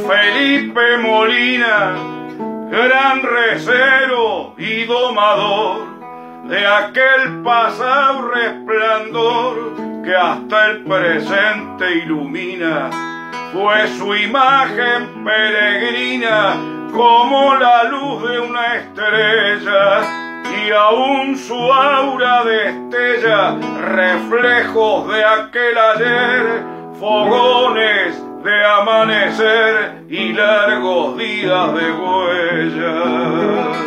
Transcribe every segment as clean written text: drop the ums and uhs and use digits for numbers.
Felipe Molina, gran recero y domador de aquel pasado resplandor que hasta el presente ilumina, fue su imagen peregrina como la luz de una estrella, y aún su aura destella reflejos de aquel ayer, fogones de amanecer y largos días de huellas.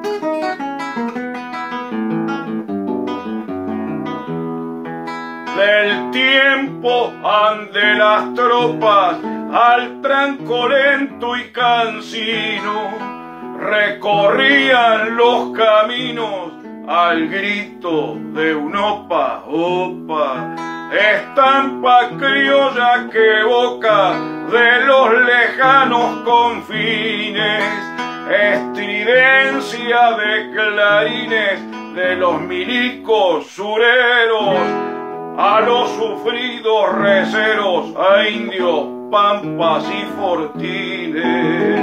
Del tiempo ante las tropas al tranco lento y cansino, recorrían los caminos al grito de un opa, opa, estampa criolla que evoca de los lejanos confines, estridencia de clarines de los milicos sureros, a los sufridos receros, a indios, pampas y fortines.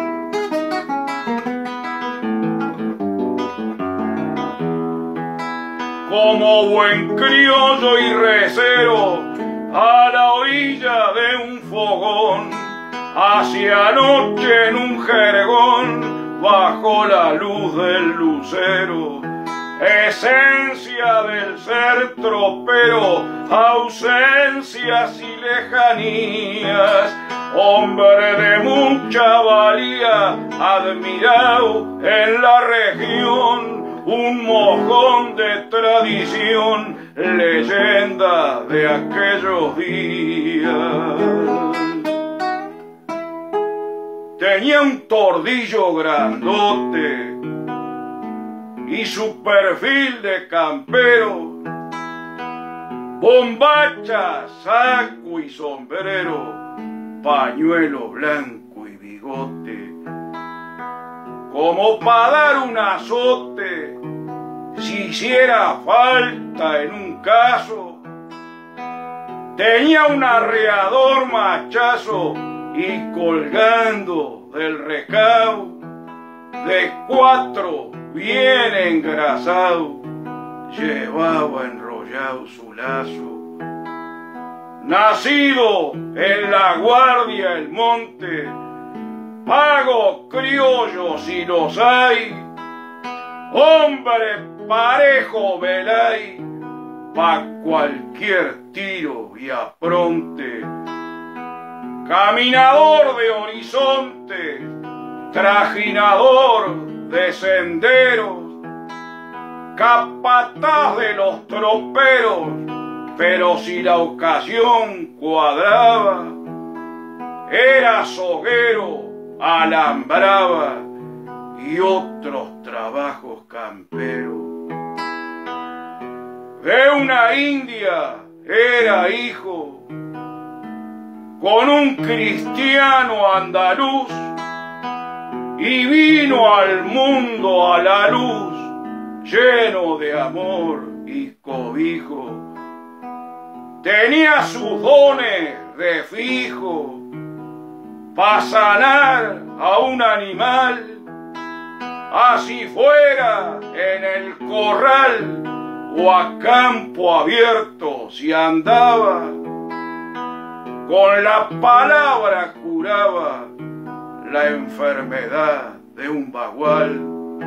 Como buen criollo y recero, a la orilla de un fogón, hacia noche en un jergón, bajo la luz del lucero, esencia del ser tropero, ausencias y lejanías, hombre de mucha valía, admirado en la región, un mojón de tradición, leyenda de aquellos días. Tenía un tordillo grandote y su perfil de campero, bombacha, saco y sombrero, pañuelo blanco y bigote, como para dar un azote si hiciera falta en un caso. Tenía un arreador machazo y colgando del recao de cuatro bien engrasado, llevaba enrollado su lazo. Nacido en la guardia el monte, pago criollo si los hay, hombre parejo velay, pa' cualquier tiro y apronte, caminador de horizonte, trajinador de senderos, capataz de los troperos, pero si la ocasión cuadraba, era soguero, alambraba y otros trabajos camperos. De una india era hijo, con un cristiano andaluz, y vino al mundo a la luz, lleno de amor y cobijo. Tenía sus dones de fijo, pa' sanar a un animal, así fuera en el corral o a campo abierto si andaba, con la palabra curaba la enfermedad de un bagual.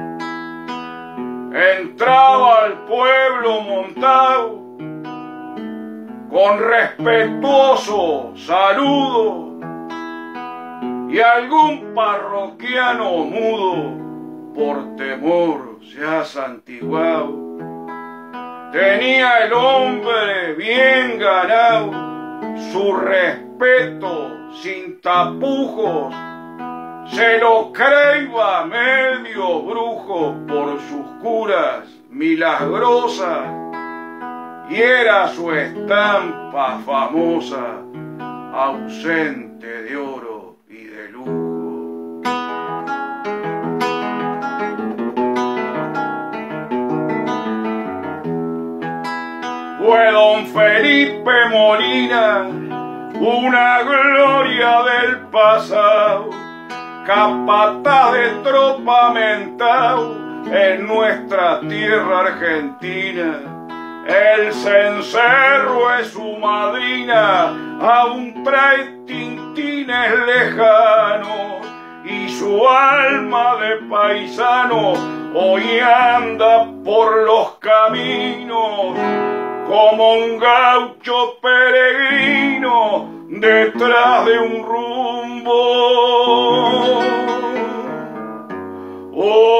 Entraba al pueblo montado con respetuoso saludo, y algún parroquiano mudo por temor se ha santiguado. Tenía el hombre bien ganado su respeto sin tapujos, se lo creía medio brujo por sus curas milagrosas, y era su estampa famosa, ausente de oro y de lujo. Fue don Felipe Molina una gloria del pasado, capataz de tropa mentao en nuestra tierra argentina. El cencerro es su madrina, aún trae tintines lejanos, y su alma de paisano hoy anda por los caminos como un gaucho peregrino detrás de un rumbo. Oh,